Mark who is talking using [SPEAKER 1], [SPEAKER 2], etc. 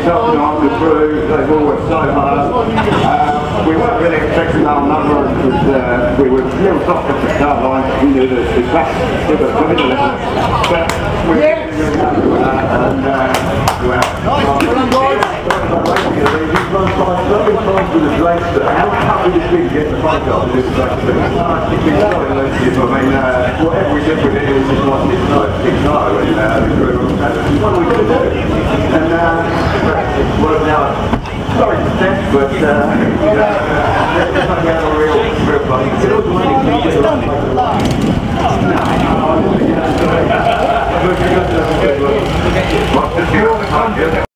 [SPEAKER 1] helping on the crew, they've always so hard. We weren't really expecting our number because we were a little soft at the start line. We knew that the track was a bit of but we were really happy with that. And how happy did we get the front car to this track? I mean, whatever we did with it, it was just like it's no, and what are we going to do? And well, now, sorry to test, but it's not a real funny. It's all the money you get.